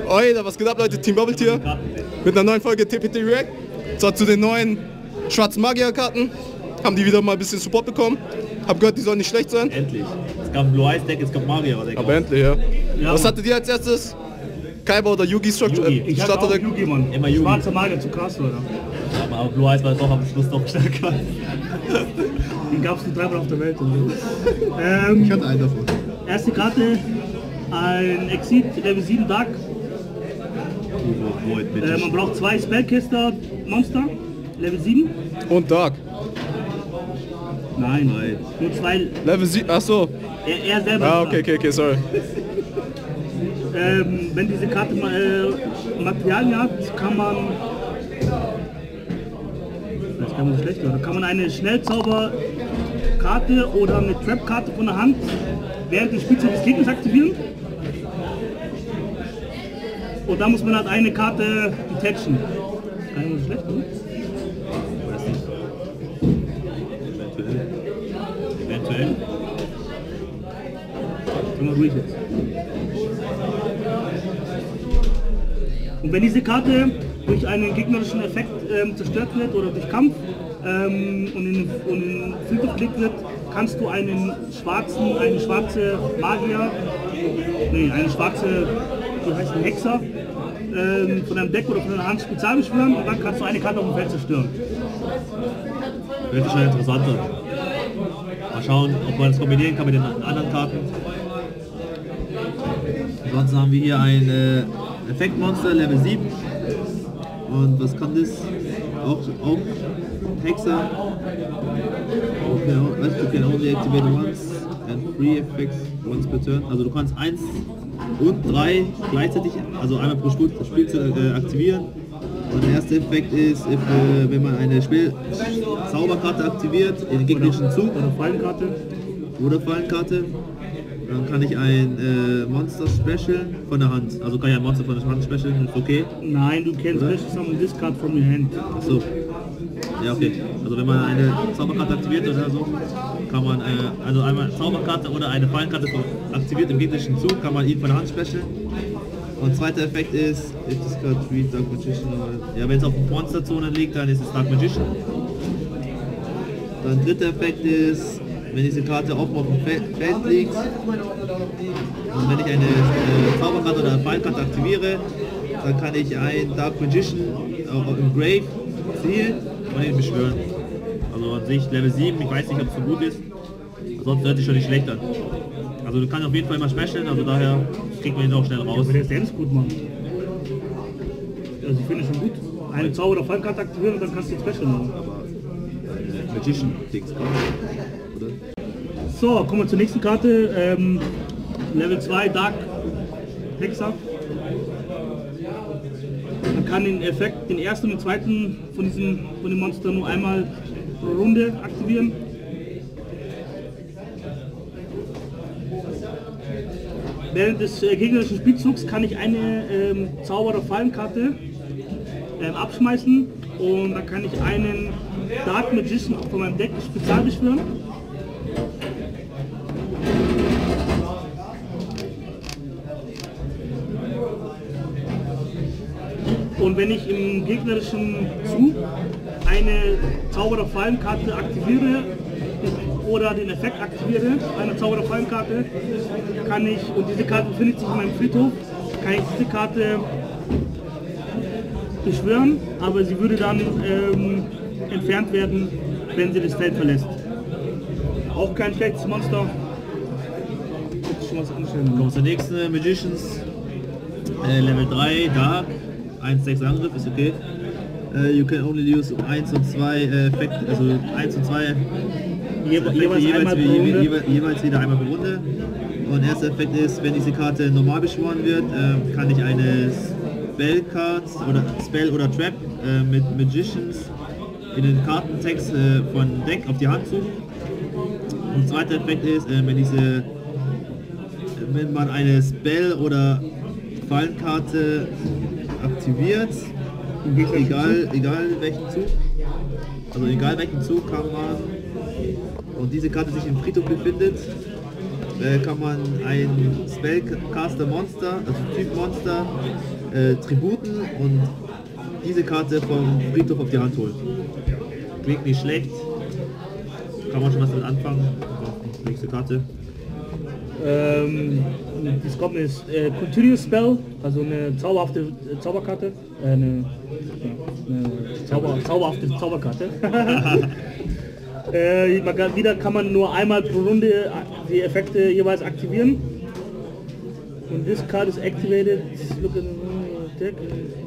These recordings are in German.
Oi, was geht ab, Leute? Team Bubble Tier mit einer neuen Folge TPT React. Zwar zu den neuen schwarzen Magier-Karten. Haben die wieder mal ein bisschen Support bekommen. Hab gehört, die sollen nicht schlecht sein. Endlich. Es gab ein Blue-Eyes-Deck, es gab Magier-Deck. Aber endlich, ja. Was hattet ihr als erstes? Kaiba oder Yugi Structure? Ich hatte auch Yugi, Mann. Immer Yugi. Schwarzer Magier, zu krass, Leute. Aber Blue-Eyes war doch am Schluss doch stärker. Den gab es nur dreimal auf der Welt. Ich hatte einen davon. Erste Karte, ein Exit, Level 7 Dark. Man braucht 2 Spellcaster Monster, Level 7. Und Dark. Nein, nur 2. Level 7, achso. Er selber. Ah, okay, sorry. Wenn diese Karte Materialien hat, kann man. Das kann man schlecht, oder? Kann man eine Schnellzauberkarte oder eine Trap-Karte von der Hand während des Spielzugs des Gegners aktivieren. Und da muss man halt eine Karte detachen. Gar nicht so schlecht, oder? Weiß nicht. Eventuell. Sind wir ruhig jetzt. Und wenn diese Karte durch einen gegnerischen Effekt zerstört wird oder durch Kampf und in Filter gelegt wird, kannst du eine schwarze Magier, eine schwarze, wie heißt ein Hexer, von deinem Deck oder von deiner Hand spezial beschwören und dann kannst du eine Karte auf dem Feld zerstören. Hört sich schon interessant an. Mal schauen, ob man das kombinieren kann mit den anderen Karten. Ansonsten haben wir hier ein Effektmonster Level 7. Und was kann das? Auch Hexer. You can only activate once and 3 effects once per turn. Also du kannst 1 und 3 gleichzeitig, also einmal pro Spielzug aktivieren. Und der erste Effekt ist, wenn man eine Zauberkarte aktiviert, in den gegnerischen Zug oder Fallenkarte, dann kann ich ein Monster special von der Hand. Also kann ich ein Monster von der Hand special, ist okay? Nein, du kannst special summon this card from your hand. Achso. Ja, okay. Also wenn man eine Zauberkarte aktiviert oder so, kann man also einmal Zauberkarte oder eine Fallenkarte aktiviert im gegnerischen Zug, kann man ihn von der Hand special. Und zweiter Effekt ist, if this card treat Dark Magician, ja, wenn es auf der Monsterzone liegt, dann ist es Dark Magician. Dann dritter Effekt ist, wenn diese Karte offen auf dem Feld liegt und wenn ich eine Zauberkarte oder eine Fallenkarte aktiviere, dann kann ich einen Dark Magician im Grave zielen und ihn beschwören. Also an sich Level 7, ich weiß nicht, ob es so gut ist, sonst hört sich schon nicht schlecht an. Also du kannst auf jeden Fall mal specialen, also daher kriegt man ihn auch schnell raus. Aber der ist ganz gut, Mann. Also ich finde schon gut. Eine Zauber- oder Fallenkarte aktivieren und dann kannst du den Special machen. Aber Magician-Dings, oder? So, kommen wir zur nächsten Karte. Level 2 Dark Hexer. Man kann den Effekt, den ersten und den zweiten von dem Monster nur einmal pro Runde aktivieren. Während des gegnerischen Spielzugs kann ich eine Zauber- oder Fallenkarte abschmeißen und dann kann ich einen Dark Magician von meinem Deck spezial beschwören. Und wenn ich im gegnerischen Zug eine Zauber- oder Fallenkarte aktiviere oder den Effekt aktiviere, eine Zauber- oder Fallenkarte, kann ich, und diese Karte befindet sich in meinem Friedhof, kann ich diese Karte beschwören, aber sie würde dann entfernt werden, wenn sie das Feld verlässt. Auch kein schlechtes Monster. Kommen wir zur nächsten Magicians. Level 3 Dark. 1-6 Angriff ist okay. You can only use 1 und 2 Effekt, also 1 und 2 jeweils wieder einmal pro Runde. Und erster Effekt ist, wenn diese Karte normal beschworen wird, kann ich eine Spell oder Trap mit Magicians in den Kartentext von Deck auf die Hand suchen. Und zweiter Effekt ist, wenn man eine Spell oder Fallenkarte aktiviert, egal welchen Zug, also egal welchen Zug kann man, und diese Karte sich im Friedhof befindet, kann man ein Spellcaster Monster, also Typ Monster, Tributen und diese Karte vom Friedhof auf die Hand holen. Klingt nicht schlecht. Kann man schon was damit anfangen. Nächste Karte. Das kommt ist Continuous Spell, also eine zauberhafte Zauberkarte. Eine zauberhafte Zauberkarte. Wieder kann man nur einmal pro Runde die Effekte jeweils aktivieren. Und this card is activated. Look at the deck.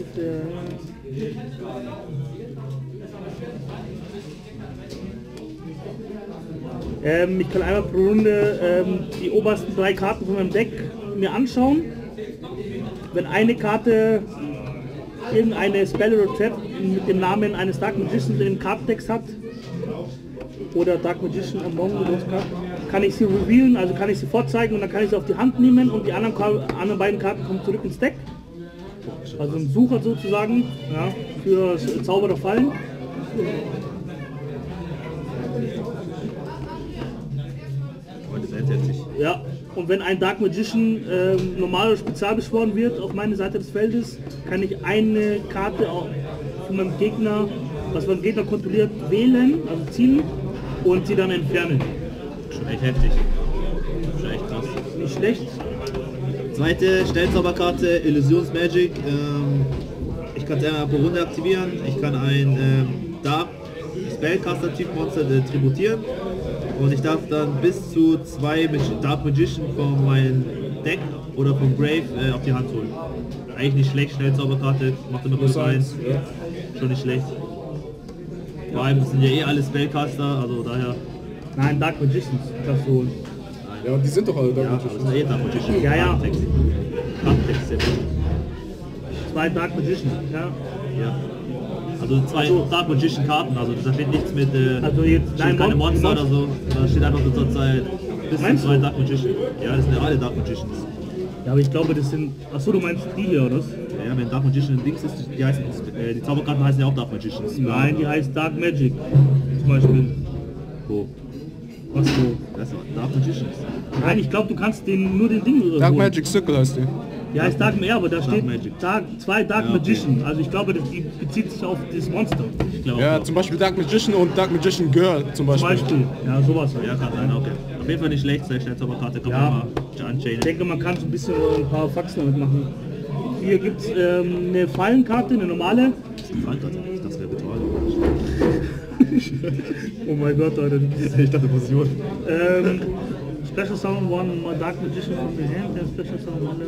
Ich kann einmal pro Runde die obersten 3 Karten von meinem Deck mir anschauen. Wenn eine Karte irgendeine Spell oder Trap mit dem Namen eines Dark Magicians in den Kartentext hat, oder Dark Magician Among Us, kann ich sie revealen, also kann ich sie vorzeigen und dann kann ich sie auf die Hand nehmen und die anderen beiden Karten kommen zurück ins Deck. Also ein Sucher sozusagen, ja, für Zauber oder Fallen. Ja, und wenn ein Dark Magician normal oder spezial beschworen wird auf meine Seite des Feldes, kann ich eine Karte auch von meinem Gegner, was mein Gegner kontrolliert, wählen, also ziehen und sie dann entfernen. Schon echt heftig. Schon echt krass. Nicht schlecht. Zweite Stellzauberkarte, Illusions Magic. Ich kann es einmal pro Runde aktivieren. Ich kann ein Dark Spellcaster-Typ Monster tributieren. Und ich darf dann bis zu 2 Dark Magician von meinem Deck oder vom Grave auf die Hand holen. Eigentlich nicht schlecht, Stellzauberkarte, macht immer plus 1. Ja. Schon nicht schlecht. Vor allem sind ja eh alle Spellcaster, also daher. Nein, Dark Magicians kannst du holen. Ja, die sind doch alle Dark Magicians. Ja, das ist eh Dark Magician. Ja, ja. Kartentext. 2 Dark Magicians, ja. Ja. Also 2 Dark Magician Karten, also da steht nichts mit also jetzt keine Monster oder so, da steht einfach nur zur Zeit bis zu 2 Dark Magician. Ja, das sind ja alle Dark Magicians. Ja, aber ich glaube das sind, achso, du meinst die hier, oder? Ja, wenn Dark Magician ein Dings ist, die heißen, die Zauberkarten heißen ja auch Dark Magicians. Nein, die heißt Dark Magic, zum Beispiel. Wo? Was so? Das ist Dark Magicians. Nein, ich glaube du kannst nur den Ding Dark holen. Magic Circle heißt die. Ja, heißt Dark Magic, aber da steht Magic. 2 Dark ja, okay. Magician. Also ich glaube, die bezieht sich auf das Monster. Ich glaube ja, auch. Zum Beispiel Dark Magician und Dark Magician Girl zum Beispiel. Ja, sowas. Ja, kann sein, okay. Auf jeden Fall nicht schlecht, sei Stellzauberkarte, kann man mal unchainen. Ich denke, man kann so ein bisschen ein paar Faxen damit machen. Hier gibt es eine Fallenkarte, eine normale. Das ist eine Fallenkarte, das wäre Ritual. Oh mein Gott, Alter. Ich dachte Fusion. Special Summon One Dark Magician from the Hand, and Special Summon One.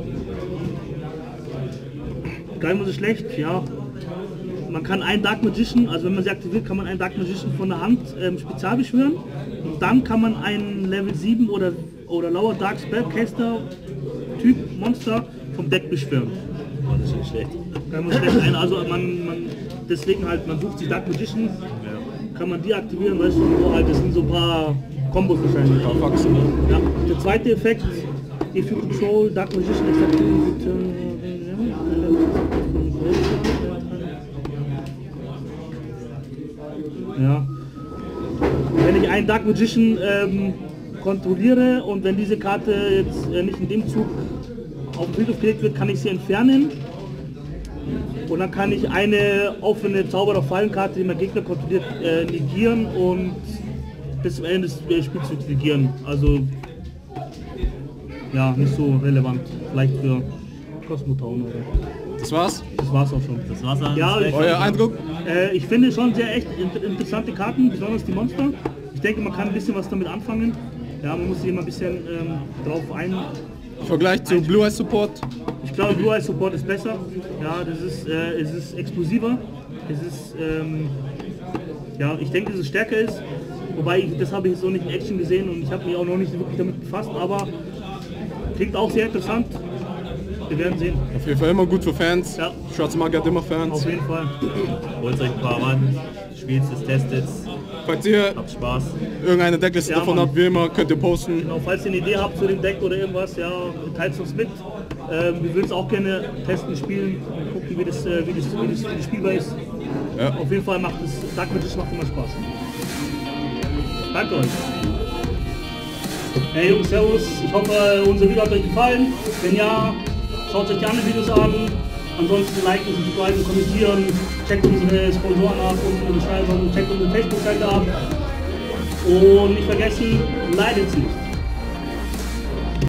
Gar nicht mal so schlecht, ja. Man kann einen Dark Magician, also wenn man sie aktiviert, kann man einen Dark Magician von der Hand spezial beschwören. Und dann kann man einen Level 7 oder Lower Dark Spellcaster Typ Monster vom Deck beschwören. Oh, das ist nicht schlecht. Kann man schlecht ein, also deswegen halt, man sucht sich Dark Magician, kann man die aktivieren, weißt du, so halt, das sind so ein paar Kombos wahrscheinlich. Ja. Der zweite Effekt, if you control Dark Magician ja. Wenn ich einen Dark Magician kontrolliere und wenn diese Karte jetzt nicht in dem Zug auf den Friedhof gelegt wird, kann ich sie entfernen. Und dann kann ich eine offene Zauber- oder Fallenkarte, die mein Gegner kontrolliert, negieren und bis zum Ende des Spielzugs negieren. Also ja, nicht so relevant. Vielleicht für Cosmotown oder. Das war's? Das war's auch schon. Das war's dann. Ja, euer Eindruck? Ich finde schon sehr echt interessante Karten, besonders die Monster. Ich denke, man kann ein bisschen was damit anfangen. Ja, man muss sich immer ein bisschen drauf ein. Im Vergleich zu Blue Eye Support? Ich glaube, Blue Eye Support ist besser. Ja, es ist explosiver. Es ist, ja, ich denke, dass es stärker ist. Wobei, das habe ich jetzt so nicht in Action gesehen und ich habe mich auch noch nicht wirklich damit befasst. Aber klingt auch sehr interessant. Wir werden sehen. Auf jeden Fall immer gut für Fans. Ja. Schwarze Magie hat immer Fans. Auf jeden Fall. Holt euch ein paar ran, spielt es, testet es. Falls ihr Habt Spaß. irgendeine Deckliste Ja, davon Mann. habt, wie immer, könnt ihr posten. Genau, falls ihr eine Idee habt zu dem Deck oder irgendwas, ja, teilt es uns mit. Wir würden es auch gerne testen, spielen und gucken, wie das spielbar ist. Ja. Auf jeden Fall macht es Dark Magician macht immer Spaß. Danke euch. Hey Jungs, servus. Ich hoffe, unser Video hat euch gefallen. Wenn ja, schaut euch die anderen Videos an. Ansonsten liken, subscriben, kommentieren, checkt unsere Sponsoren ab, unsere Beschreibung, checkt unsere Facebook-Seite ab. Und nicht vergessen, leidet nicht.